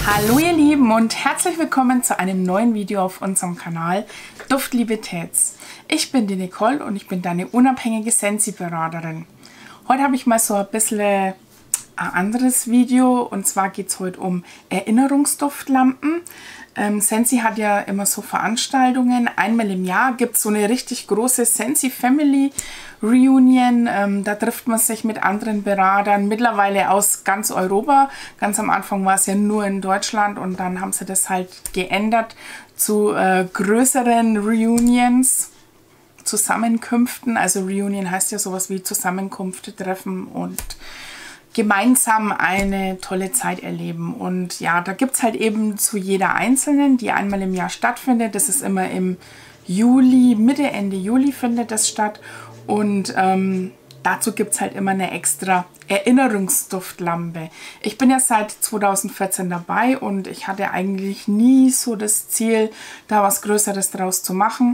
Hallo ihr Lieben und herzlich willkommen zu einem neuen Video auf unserem Kanal Duftliebe Täts. Ich bin die Nicole und ich bin deine unabhängige Sensi-Beraterin. Heute habe ich mal so ein bisschen ein anderes Video und zwar geht es heute um Erinnerungsduftlampen. Sensi hat ja immer so Veranstaltungen. Einmal im Jahr gibt es so eine richtig große Sensi Family Reunion. Da trifft man sich mit anderen Beratern, mittlerweile aus ganz Europa. Ganz am Anfang war es ja nur in Deutschland und dann haben sie das halt geändert zu größeren Reunions, Zusammenkünften. Also Reunion heißt ja sowas wie Zusammenkunft, Treffen und gemeinsam eine tolle Zeit erleben. Und ja, da gibt es halt eben zu jeder einzelnen, die einmal im Jahr stattfindet. Das ist immer im Juli, Mitte, Ende Juli findet das statt. Und dazu gibt es halt immer eine extra Erinnerungsduftlampe. Ich bin ja seit 2014 dabei und ich hatte eigentlich nie so das Ziel, da was Größeres draus zu machen.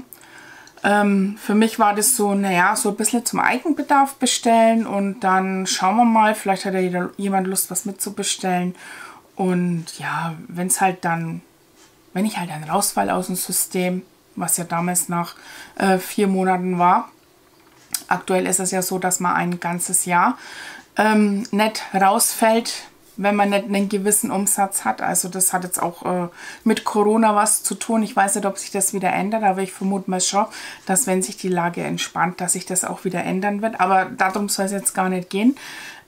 Für mich war das so, naja, so ein bisschen zum Eigenbedarf bestellen und dann schauen wir mal, vielleicht hat ja jemand Lust, was mitzubestellen. Und ja, wenn ich halt dann rausfall aus dem System, was ja damals nach 4 Monaten war. Aktuell ist es ja so, dass man ein ganzes Jahr nicht rausfällt, wenn man nicht einen gewissen Umsatz hat. Also das hat jetzt auch mit Corona was zu tun. Ich weiß nicht, ob sich das wieder ändert, aber ich vermute mal schon, dass wenn sich die Lage entspannt, dass sich das auch wieder ändern wird. Aber darum soll es jetzt gar nicht gehen.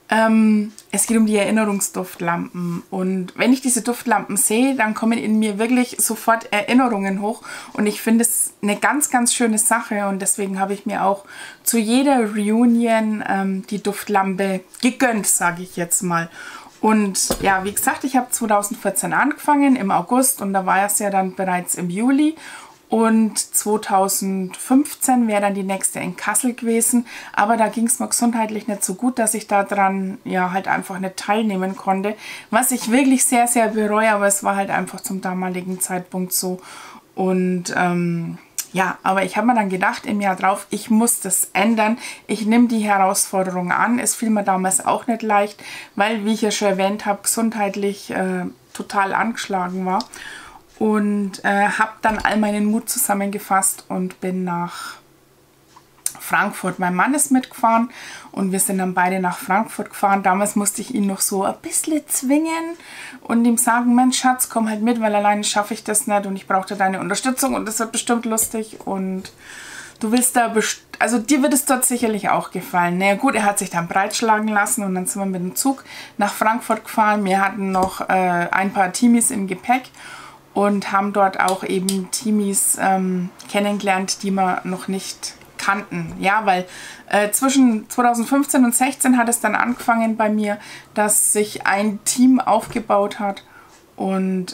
Es geht um die Erinnerungsduftlampen und wenn ich diese Duftlampen sehe, dann kommen in mir wirklich sofort Erinnerungen hoch und ich finde es eine ganz, ganz schöne Sache und deswegen habe ich mir auch zu jeder Reunion die Duftlampe gegönnt, sage ich jetzt mal. Und ja, wie gesagt, ich habe 2014 angefangen im August und da war es ja dann bereits im Juli. Und 2015 wäre dann die nächste in Kassel gewesen, aber da ging es mir gesundheitlich nicht so gut, dass ich daran ja halt einfach nicht teilnehmen konnte, was ich wirklich sehr, sehr bereue, aber es war halt einfach zum damaligen Zeitpunkt so. Und ja, aber ich habe mir dann gedacht im Jahr drauf, ich muss das ändern, ich nehme die Herausforderung an. Es fiel mir damals auch nicht leicht, weil, wie ich ja schon erwähnt habe, gesundheitlich total angeschlagen war. Und habe dann all meinen Mut zusammengefasst und bin nach Frankfurt. Mein Mann ist mitgefahren und wir sind dann beide nach Frankfurt gefahren. Damals musste ich ihn noch so ein bisschen zwingen und ihm sagen, Mensch Schatz, komm halt mit, weil alleine schaffe ich das nicht und ich brauchte deine Unterstützung und das wird bestimmt lustig und du willst da also dir wird es dort sicherlich auch gefallen. Naja gut, er hat sich dann breitschlagen lassen und dann sind wir mit dem Zug nach Frankfurt gefahren. Wir hatten noch ein paar Teamies im Gepäck und haben dort auch eben Teamies kennengelernt, die wir noch nicht kannten. Ja, weil zwischen 2015 und 2016 hat es dann angefangen bei mir, dass sich ein Team aufgebaut hat. Und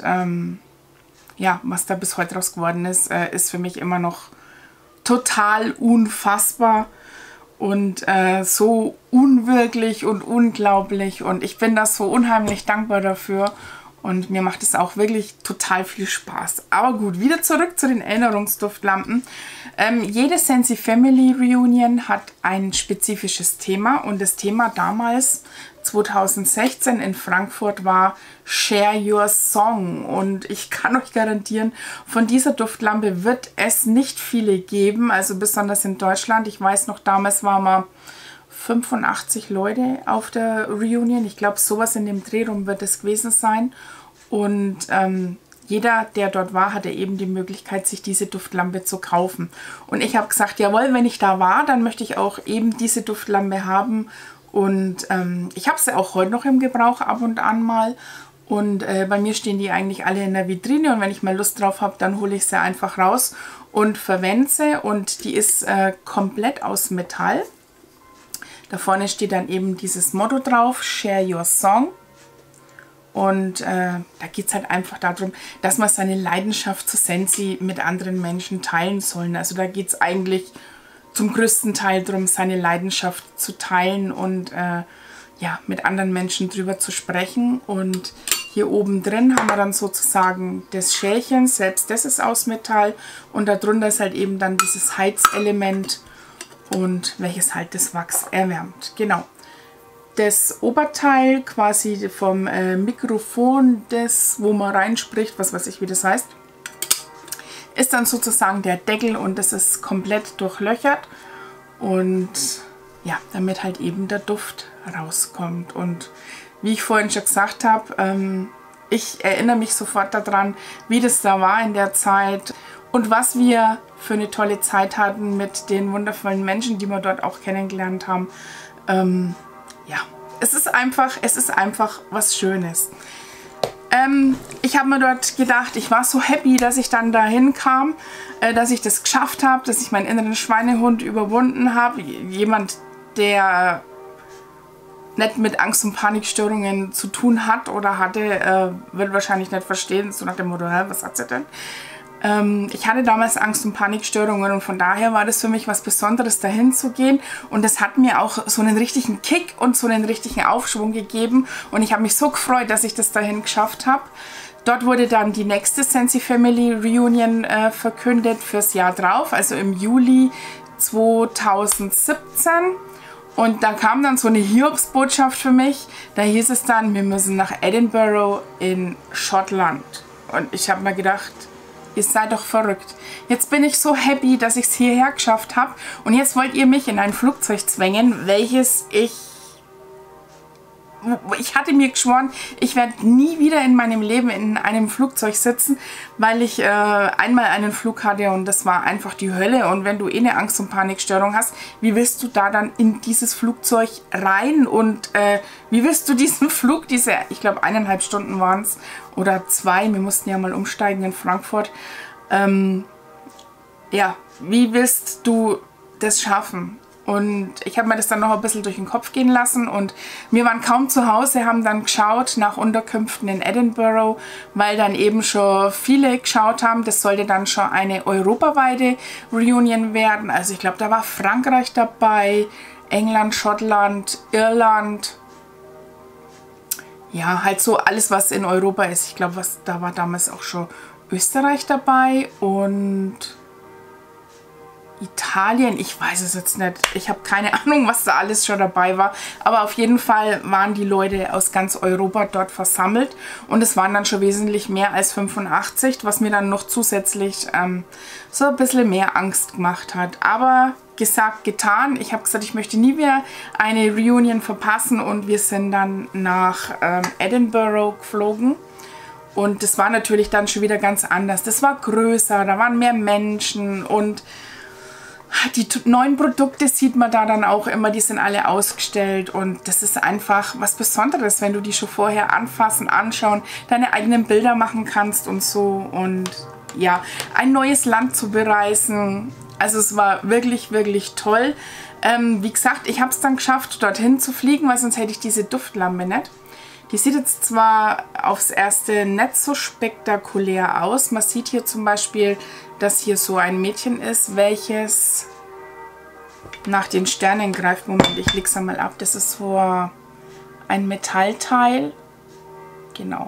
ja, was da bis heute raus geworden ist, ist für mich immer noch total unfassbar und so unwirklich und unglaublich. Und ich bin da so unheimlich dankbar dafür. Und mir macht es auch wirklich total viel Spaß. Aber gut, wieder zurück zu den Erinnerungsduftlampen. Jede Sensi Family Reunion hat ein spezifisches Thema. Und das Thema damals, 2016 in Frankfurt, war Share Your Song. Und ich kann euch garantieren, von dieser Duftlampe wird es nicht viele geben. Also besonders in Deutschland. Ich weiß noch, damals waren wir 85 Leute auf der Reunion. Ich glaube, sowas in dem Dreh rum wird es gewesen sein. Und jeder, der dort war, hatte eben die Möglichkeit, sich diese Duftlampe zu kaufen. Und ich habe gesagt, jawohl, wenn ich da war, dann möchte ich auch eben diese Duftlampe haben. Und ich habe sie auch heute noch im Gebrauch ab und an mal. Und bei mir stehen die eigentlich alle in der Vitrine. Und wenn ich mal Lust drauf habe, dann hole ich sie einfach raus und verwende sie. Und die ist komplett aus Metall. Da vorne steht dann eben dieses Motto drauf, Share Your Song. Und da geht es halt einfach darum, dass man seine Leidenschaft zu Sensi mit anderen Menschen teilen soll. Also da geht es eigentlich zum größten Teil darum, seine Leidenschaft zu teilen und ja, mit anderen Menschen drüber zu sprechen. Und hier oben drin haben wir dann sozusagen das Schälchen, selbst das ist aus Metall. Und darunter ist halt eben dann dieses Heizelement und welches halt das Wachs erwärmt. Genau. das Oberteil quasi vom Mikrofon, das wo man reinspricht, was weiß ich wie das heißt, ist dann sozusagen der Deckel und das ist komplett durchlöchert und ja, damit halt eben der Duft rauskommt. Und wie ich vorhin schon gesagt habe, ich erinnere mich sofort daran, wie das da war in der Zeit und was wir für eine tolle Zeit hatten mit den wundervollen Menschen, die wir dort auch kennengelernt haben. Ja, es ist einfach was Schönes. Ich habe mir dort gedacht, ich war so happy, dass ich dann dahin kam, dass ich das geschafft habe, dass ich meinen inneren Schweinehund überwunden habe. Jemand, der nicht mit Angst- und Panikstörungen zu tun hat oder hatte, wird wahrscheinlich nicht verstehen, so nach dem Motto, hä, was hat sie denn? Ich hatte damals Angst- und Panikstörungen und von daher war das für mich was Besonderes, dahin zu gehen. Und das hat mir auch so einen richtigen Kick und so einen richtigen Aufschwung gegeben. Und ich habe mich so gefreut, dass ich das dahin geschafft habe. Dort wurde dann die nächste Scentsy Family Reunion verkündet fürs Jahr drauf, also im Juli 2017. Und da kam dann so eine Hiobsbotschaft für mich. Da hieß es dann, wir müssen nach Edinburgh in Schottland. Und ich habe mir gedacht, ihr seid doch verrückt. Jetzt bin ich so happy, dass ich es hierher geschafft habe. Und jetzt wollt ihr mich in ein Flugzeug zwängen, welches ich hatte mir geschworen, ich werde nie wieder in meinem Leben in einem Flugzeug sitzen, weil ich einmal einen Flug hatte und das war einfach die Hölle. Und wenn du eh eine Angst- und Panikstörung hast, wie willst du da dann in dieses Flugzeug rein und wie willst du diesen Flug, ich glaube 1,5 Stunden waren es oder 2, wir mussten ja mal umsteigen in Frankfurt, ja, wie willst du das schaffen? Und ich habe mir das dann noch ein bisschen durch den Kopf gehen lassen und wir waren kaum zu Hause, haben dann geschaut nach Unterkünften in Edinburgh, weil dann eben schon viele geschaut haben. Das sollte dann schon eine europaweite Reunion werden. Also ich glaube, da war Frankreich dabei, England, Schottland, Irland. Ja, halt so alles, was in Europa ist. Ich glaube, da war damals auch schon Österreich dabei und Italien, ich weiß es jetzt nicht. Ich habe keine Ahnung, was da alles schon dabei war. Aber auf jeden Fall waren die Leute aus ganz Europa dort versammelt. Und es waren dann schon wesentlich mehr als 85, was mir dann noch zusätzlich so ein bisschen mehr Angst gemacht hat. Aber gesagt, getan. Ich habe gesagt, ich möchte nie mehr eine Reunion verpassen. Und wir sind dann nach Edinburgh geflogen. Und das war natürlich dann schon wieder ganz anders. Das war größer, da waren mehr Menschen und die neuen Produkte sieht man da dann auch immer, die sind alle ausgestellt und das ist einfach was Besonderes, wenn du die schon vorher anfassen, anschauen, deine eigenen Bilder machen kannst und so und ja, ein neues Land zu bereisen. Also es war wirklich, wirklich toll. Wie gesagt, ich habe es dann geschafft, dorthin zu fliegen, weil sonst hätte ich diese Duftlampe nicht. Die sieht jetzt zwar aufs Erste nicht so spektakulär aus. Man sieht hier zum Beispiel, dass hier so ein Mädchen ist, welches nach den Sternen greift. Moment, ich lege es einmal ab. Das ist so ein Metallteil. Genau.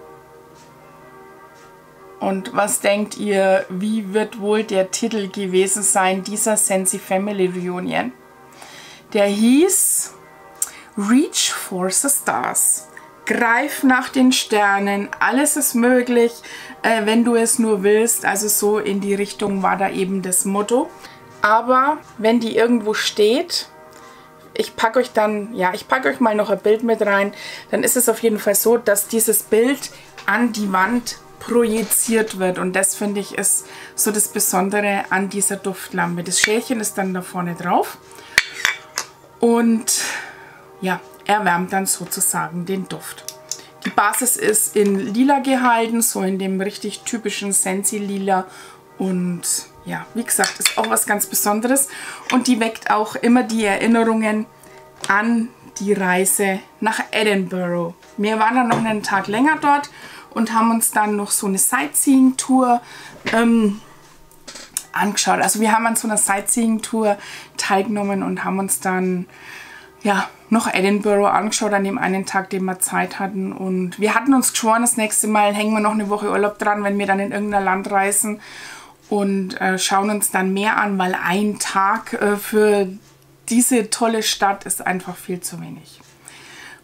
Und was denkt ihr, wie wird wohl der Titel gewesen sein dieser Scentsy Family Reunion? Der hieß Reach for the Stars. Greif nach den Sternen, alles ist möglich, wenn du es nur willst. Also so in die Richtung war da eben das Motto. Aber wenn die irgendwo steht, ich packe euch mal noch ein Bild mit rein, dann ist es auf jeden Fall so, dass dieses Bild an die Wand projiziert wird. Und das finde ich ist so das Besondere an dieser Duftlampe. Das Schälchen ist dann da vorne drauf und ja, erwärmt dann sozusagen den Duft. Die Basis ist in Lila gehalten, so in dem richtig typischen Scentsy Lila. Und ja, wie gesagt, ist auch was ganz Besonderes. Und die weckt auch immer die Erinnerungen an die Reise nach Edinburgh. Wir waren dann noch einen Tag länger dort und haben uns dann noch so eine Sightseeing-Tour angeschaut. Also wir haben an so einer Sightseeing-Tour teilgenommen und haben uns dann ja, noch Edinburgh angeschaut an dem einen Tag, den wir Zeit hatten. Und wir hatten uns geschworen, das nächste Mal hängen wir noch eine Woche Urlaub dran, wenn wir dann in irgendein Land reisen und schauen uns dann mehr an, weil ein Tag für diese tolle Stadt ist einfach viel zu wenig.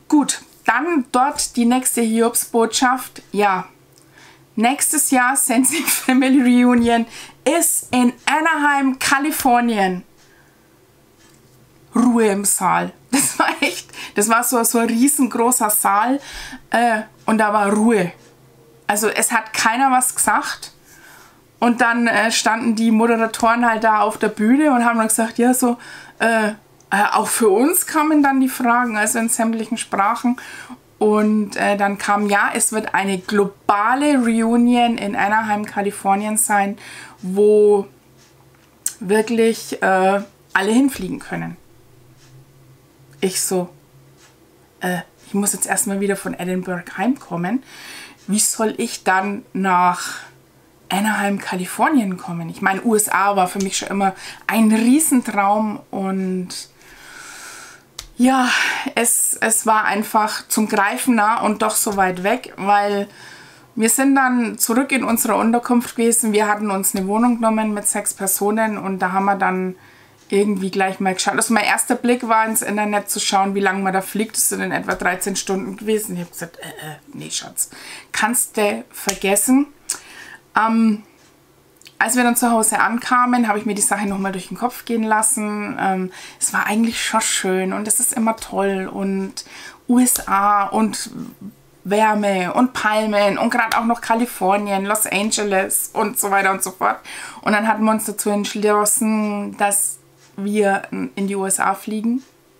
Gut, dann dort die nächste Hiobsbotschaft. Ja, nächstes Jahr Sensi Family Reunion ist in Anaheim, Kalifornien. Ruhe im Saal. Das war echt, das war so ein riesengroßer Saal und da war Ruhe. Also es hat keiner was gesagt. Und dann standen die Moderatoren halt da auf der Bühne und haben dann gesagt, ja so, auch für uns kamen dann die Fragen, also in sämtlichen Sprachen. Und dann kam, ja, es wird eine globale Reunion in Anaheim, Kalifornien sein, wo wirklich alle hinfliegen können. Ich so, ich muss jetzt erstmal wieder von Edinburgh heimkommen. Wie soll ich dann nach Anaheim, Kalifornien kommen? Ich meine, USA war für mich schon immer ein Riesentraum und ja, es war einfach zum Greifen nah und doch so weit weg, weil wir sind dann zurück in unserer Unterkunft gewesen. Wir hatten uns eine Wohnung genommen mit 6 Personen und da haben wir dann irgendwie gleich mal geschaut. Also mein erster Blick war ins Internet zu schauen, wie lange man da fliegt. Das sind in etwa 13 Stunden gewesen. Ich habe gesagt, nee Schatz, kannst du vergessen. Als wir dann zu Hause ankamen, habe ich mir die Sache nochmal durch den Kopf gehen lassen. Es war eigentlich schon schön und es ist immer toll und USA und Wärme und Palmen und gerade auch noch Kalifornien, Los Angeles und so weiter und so fort. Und dann hatten wir uns dazu entschlossen, dass wir in die USA fliegen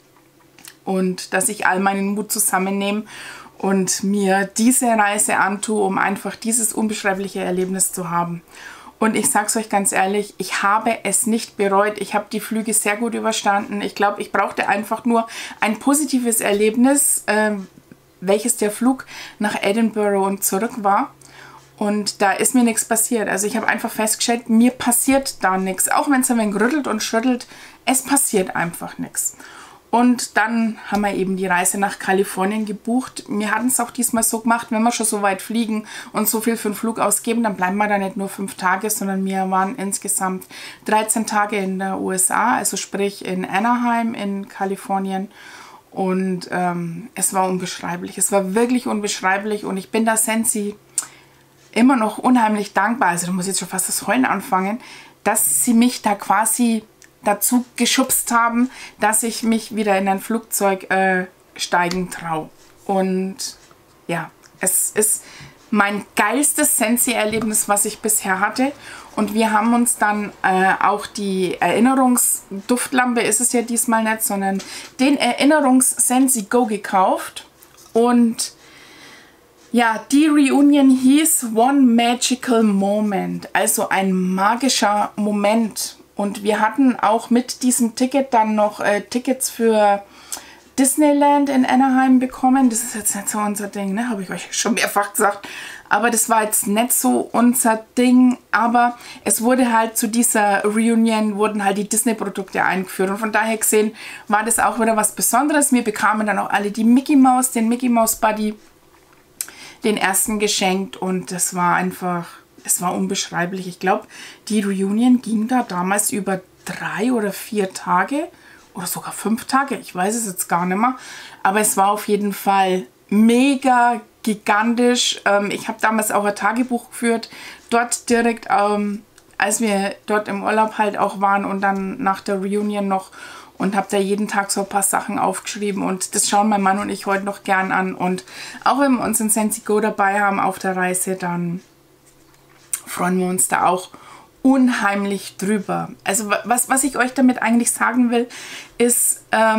und dass ich all meinen Mut zusammennehme und mir diese Reise antue, um einfach dieses unbeschreibliche Erlebnis zu haben. Und ich sage es euch ganz ehrlich, ich habe es nicht bereut. Ich habe die Flüge sehr gut überstanden. Ich glaube, ich brauchte einfach nur ein positives Erlebnis, welches der Flug nach Edinburgh und zurück war. Und da ist mir nichts passiert. Also ich habe einfach festgestellt, mir passiert da nichts. Auch wenn es ein wenig rüttelt und schüttelt, es passiert einfach nichts. Und dann haben wir eben die Reise nach Kalifornien gebucht. Wir hatten es auch diesmal so gemacht, wenn wir schon so weit fliegen und so viel für den Flug ausgeben, dann bleiben wir da nicht nur 5 Tage, sondern wir waren insgesamt 13 Tage in der USA, also sprich in Anaheim in Kalifornien. Und es war unbeschreiblich. Es war wirklich unbeschreiblich und ich bin da Sensi immer noch unheimlich dankbar. Also da muss ich jetzt schon fast das Heulen anfangen, dass sie mich da quasi dazu geschubst haben, dass ich mich wieder in ein Flugzeug steigen traue. Und ja, es ist mein geilstes Sensi-Erlebnis, was ich bisher hatte. Und wir haben uns dann auch die Erinnerungsduftlampe, ist es ja diesmal nicht, sondern den Erinnerungs-Sensi Go gekauft. Und ja, die Reunion hieß One Magical Moment, also ein magischer Moment. Und wir hatten auch mit diesem Ticket dann noch Tickets für Disneyland in Anaheim bekommen. Das ist jetzt nicht so unser Ding, ne? Habe ich euch schon mehrfach gesagt. Aber das war jetzt nicht so unser Ding. Aber es wurde halt zu dieser Reunion, wurden halt die Disney-Produkte eingeführt. Und von daher gesehen war das auch wieder was Besonderes. Wir bekamen dann auch alle die Mickey Mouse, den Mickey Mouse Buddy, den ersten geschenkt. Und das war einfach... Es war unbeschreiblich. Ich glaube, die Reunion ging da damals über 3 oder 4 Tage oder sogar 5 Tage. Ich weiß es jetzt gar nicht mehr. Aber es war auf jeden Fall mega gigantisch. Ich habe damals auch ein Tagebuch geführt. Dort direkt, als wir dort im Urlaub halt auch waren und dann nach der Reunion noch. Und habe da jeden Tag so ein paar Sachen aufgeschrieben. Und das schauen mein Mann und ich heute noch gern an. Und auch wenn wir uns in Sensi Go dabei haben auf der Reise, dann freuen wir uns da auch unheimlich drüber. Also was ich euch damit eigentlich sagen will, ist,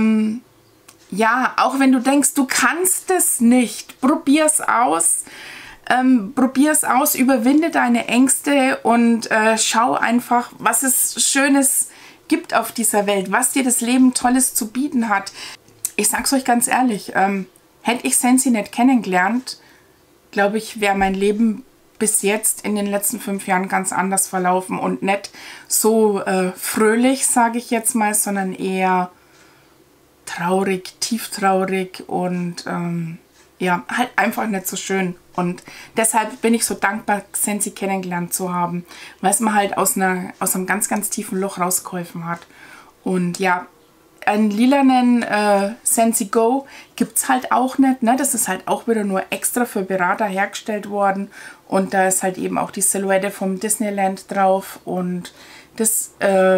ja, auch wenn du denkst, du kannst es nicht, probier's aus. Probier's aus, überwinde deine Ängste und schau einfach, was es Schönes gibt auf dieser Welt, was dir das Leben Tolles zu bieten hat. Ich sag's euch ganz ehrlich, hätte ich Sensi nicht kennengelernt, glaube ich, wäre mein Leben bis jetzt in den letzten 5 Jahren ganz anders verlaufen und nicht so fröhlich, sage ich jetzt mal, sondern eher traurig, tieftraurig und ja, halt einfach nicht so schön. Und deshalb bin ich so dankbar, Sensi kennengelernt zu haben, weil es mir halt aus einem ganz, ganz tiefen Loch rausgeholfen hat. Und ja, einen lilanen Scentsy Go gibt es halt auch nicht. Ne? Das ist halt auch wieder nur extra für Berater hergestellt worden. Und da ist halt eben auch die Silhouette vom Disneyland drauf. Und das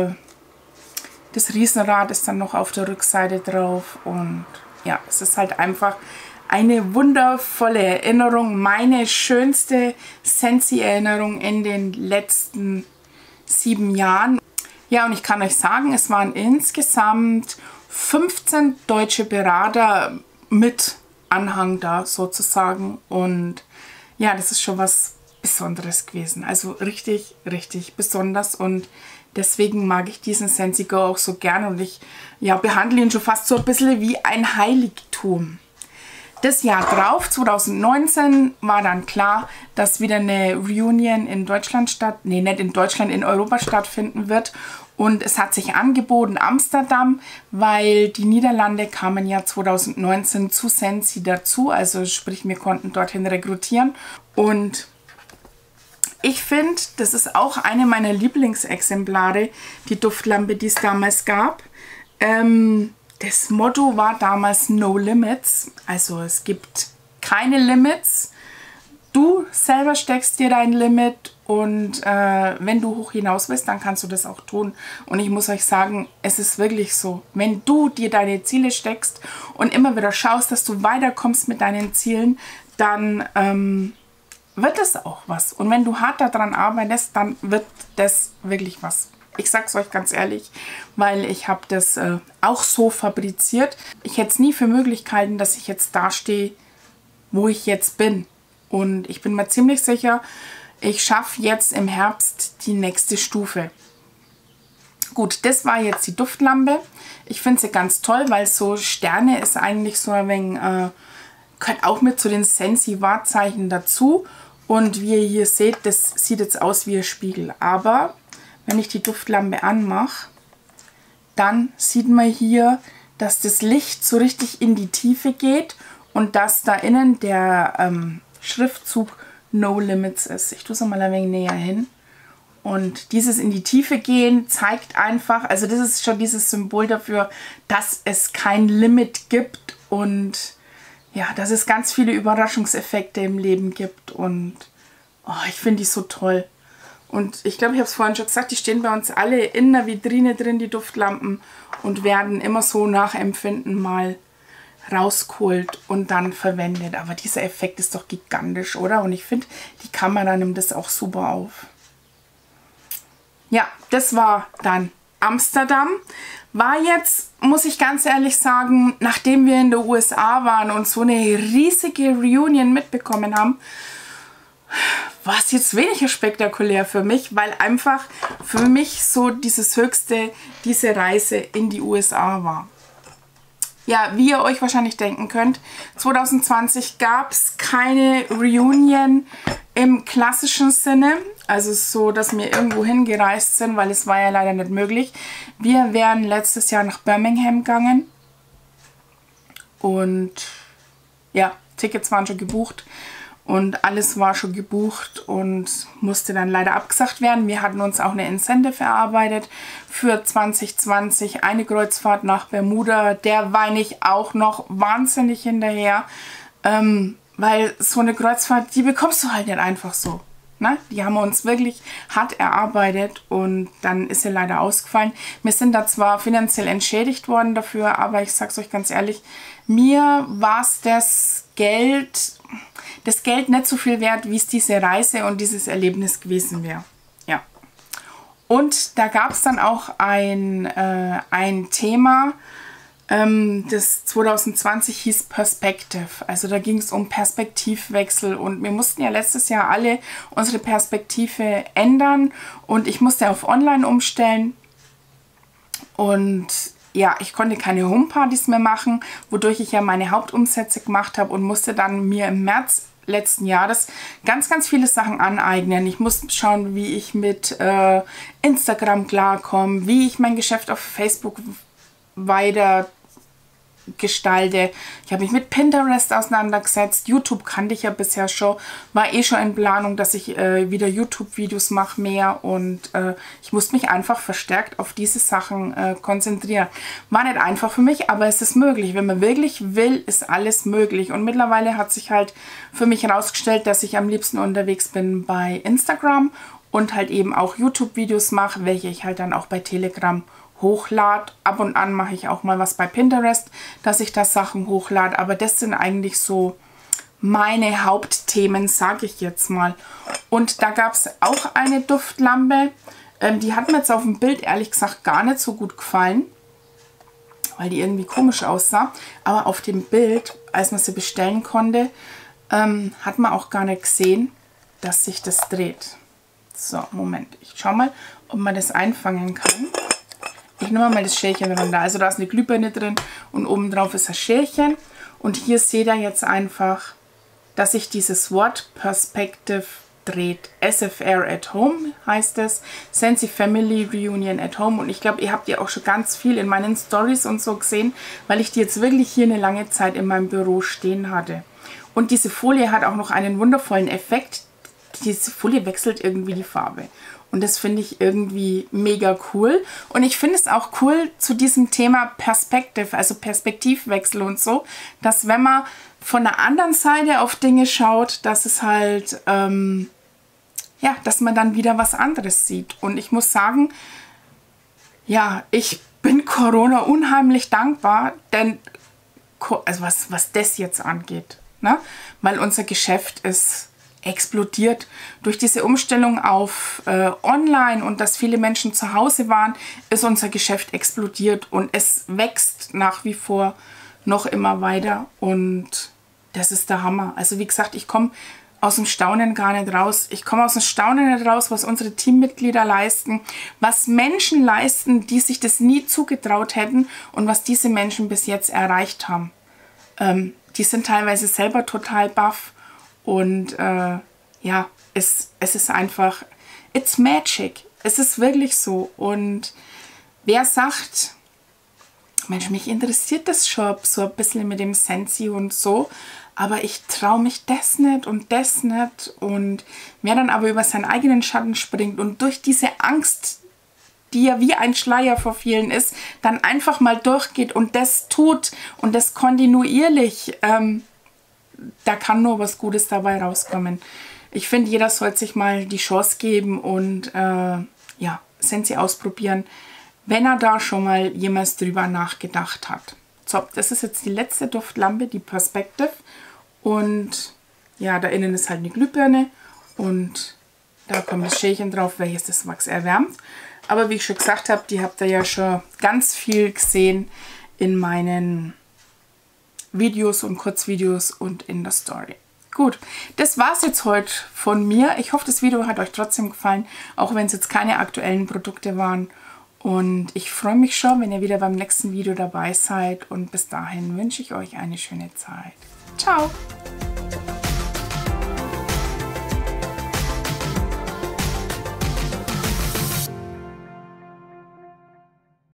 Riesenrad ist dann noch auf der Rückseite drauf. Und ja, es ist halt einfach eine wundervolle Erinnerung. Meine schönste Scentsy-Erinnerung in den letzten 7 Jahren. Ja, und ich kann euch sagen, es waren insgesamt 15 deutsche Berater mit Anhang da sozusagen. Und ja, das ist schon was Besonderes gewesen. Also richtig, richtig besonders. Und deswegen mag ich diesen Scentsy Go auch so gerne. Und ich behandle ihn schon fast so ein bisschen wie ein Heiligtum. Das Jahr drauf, 2019, war dann klar, dass wieder eine Reunion in Deutschland in Europa stattfinden wird. Und es hat sich angeboten Amsterdam, weil die Niederlande kamen ja 2019 zu Scentsy dazu. Also sprich, wir konnten dorthin rekrutieren. Und ich finde, das ist auch eine meiner Lieblingsexemplare, die Duftlampe, die es damals gab. Das Motto war damals No Limits, also es gibt keine Limits. Du selber steckst dir dein Limit und wenn du hoch hinaus willst, dann kannst du das auch tun. Und ich muss euch sagen, es ist wirklich so, wenn du dir deine Ziele steckst und immer wieder schaust, dass du weiterkommst mit deinen Zielen, dann wird es auch was. Und wenn du hart daran arbeitest, dann wird das wirklich was. Ich sag's euch ganz ehrlich, weil ich habe das auch so fabriziert. Ich hätte es nie für möglich gehalten, dass ich jetzt da stehe, wo ich jetzt bin. Und ich bin mir ziemlich sicher, ich schaffe jetzt im Herbst die nächste Stufe. Gut, das war jetzt die Duftlampe. Ich finde sie ganz toll, weil so Sterne ist eigentlich so ein wenig, gehört auch mit zu den Scentsy-Wahrzeichen dazu. Und wie ihr hier seht, das sieht jetzt aus wie ein Spiegel. Aber wenn ich die Duftlampe anmache, dann sieht man hier, dass das Licht so richtig in die Tiefe geht und dass da innen der Schriftzug No Limits ist. Ich tue es mal ein wenig näher hin. Und dieses in die Tiefe gehen zeigt einfach, also das ist schon dieses Symbol dafür, dass es kein Limit gibt und ja, dass es ganz viele Überraschungseffekte im Leben gibt. Und ich finde die so toll. Und ich glaube, ich habe es vorhin schon gesagt, die stehen bei uns alle in der Vitrine drin, die Duftlampen, und werden immer so nach Empfinden mal rausgeholt und dann verwendet. Aber dieser Effekt ist doch gigantisch, oder? Und ich finde, die Kamera nimmt das auch super auf. Ja, das war dann Amsterdam. War jetzt, muss ich ganz ehrlich sagen, nachdem wir in den USA waren und so eine riesige Reunion mitbekommen haben, war es jetzt weniger spektakulär für mich, weil einfach für mich so dieses Höchste, diese Reise in die USA war. Ja, wie ihr euch wahrscheinlich denken könnt, 2020 gab es keine Reunion im klassischen Sinne, also so, dass wir irgendwo hingereist sind, weil es war ja leider nicht möglich. Wir wären letztes Jahr nach Birmingham gegangen und ja, Tickets waren schon gebucht. Und alles war schon gebucht und musste dann leider abgesagt werden. Wir hatten uns auch eine Incentive erarbeitet für 2020. Eine Kreuzfahrt nach Bermuda. Der weine ich auch noch wahnsinnig hinterher. Weil so eine Kreuzfahrt, die bekommst du halt nicht einfach so. Ne? Die haben wir uns wirklich hart erarbeitet und dann ist sie leider ausgefallen. Wir sind da zwar finanziell entschädigt worden dafür, aber ich sag's euch ganz ehrlich, mir war es das Geld nicht so viel wert, wie es diese Reise und dieses Erlebnis gewesen wäre. Ja. Und da gab es dann auch ein Thema, das 2020 hieß Perspective. Also da ging es um Perspektivwechsel und wir mussten ja letztes Jahr alle unsere Perspektive ändern und ich musste auf Online umstellen und ja, ich konnte keine Homepartys mehr machen, wodurch ich ja meine Hauptumsätze gemacht habe und musste dann mir im März letzten Jahres ganz, ganz viele Sachen aneignen. Ich musste schauen, wie ich mit Instagram klarkomme, wie ich mein Geschäft auf Facebook weiter gestalte. Ich habe mich mit Pinterest auseinandergesetzt. YouTube kannte ich ja bisher schon. War eh schon in Planung, dass ich wieder YouTube-Videos mache mehr. Und ich musste mich einfach verstärkt auf diese Sachen konzentrieren. War nicht einfach für mich, aber es ist möglich. Wenn man wirklich will, ist alles möglich. Und mittlerweile hat sich halt für mich herausgestellt, dass ich am liebsten unterwegs bin bei Instagram und halt eben auch YouTube-Videos mache, welche ich halt dann auch bei Telegram hochlade. Ab und an mache ich auch mal was bei Pinterest, dass ich da Sachen hochlade. Aber das sind eigentlich so meine Hauptthemen, sage ich jetzt mal. Und da gab es auch eine Duftlampe. Die hat mir jetzt auf dem Bild ehrlich gesagt gar nicht so gut gefallen, weil die irgendwie komisch aussah. Aber auf dem Bild, als man sie bestellen konnte, hat man auch gar nicht gesehen, dass sich das dreht. So, Moment. Ich schau mal, ob man das einfangen kann. Ich nehme mal das Schälchen runter. Also da ist eine Glühbirne drin und oben drauf ist ein Schälchen. Und hier seht ihr jetzt einfach, dass sich dieses Wort Perspective dreht. SFR at Home heißt es. Scentsy Family Reunion at Home. Und ich glaube, ihr habt die auch schon ganz viel in meinen Stories und so gesehen, weil ich die jetzt wirklich hier eine lange Zeit in meinem Büro stehen hatte. Und diese Folie hat auch noch einen wundervollen Effekt. Diese Folie wechselt irgendwie die Farbe. Und das finde ich irgendwie mega cool. Und ich finde es auch cool zu diesem Thema Perspective, also Perspektivwechsel und so, dass wenn man von der anderen Seite auf Dinge schaut, dass es halt, ja, dass man dann wieder was anderes sieht. Und ich muss sagen, ja, ich bin Corona unheimlich dankbar, denn, also was das jetzt angeht, ne? Weil unser Geschäft ist explodiert. Durch diese Umstellung auf online und dass viele Menschen zu Hause waren, ist unser Geschäft explodiert und es wächst nach wie vor noch immer weiter und das ist der Hammer. Also wie gesagt, ich komme aus dem Staunen gar nicht raus. Ich komme aus dem Staunen nicht raus, was unsere Teammitglieder leisten, was Menschen leisten, die sich das nie zugetraut hätten und was diese Menschen bis jetzt erreicht haben. Die sind teilweise selber total baff. Und ja, es ist einfach, it's magic. Es ist wirklich so. Und wer sagt, Mensch, mich interessiert das schon so ein bisschen mit dem Scentsy und so, aber ich traue mich das nicht und das nicht. Und wer dann aber über seinen eigenen Schatten springt und durch diese Angst, die ja wie ein Schleier vor vielen ist, dann einfach mal durchgeht und das tut und das kontinuierlich, da kann nur was Gutes dabei rauskommen. Ich finde, jeder sollte sich mal die Chance geben und ja, Scentsy ausprobieren, wenn er da schon mal jemals drüber nachgedacht hat. So, das ist jetzt die letzte Duftlampe, die Perspective. Und ja, da innen ist halt eine Glühbirne und da kommt das Schälchen drauf, welches das Wachs erwärmt. Aber wie ich schon gesagt habe, die habt ihr ja schon ganz viel gesehen in meinen Videos und Kurzvideos und in der Story. Gut, das war es jetzt heute von mir. Ich hoffe, das Video hat euch trotzdem gefallen, auch wenn es jetzt keine aktuellen Produkte waren. Und ich freue mich schon, wenn ihr wieder beim nächsten Video dabei seid. Und bis dahin wünsche ich euch eine schöne Zeit. Ciao!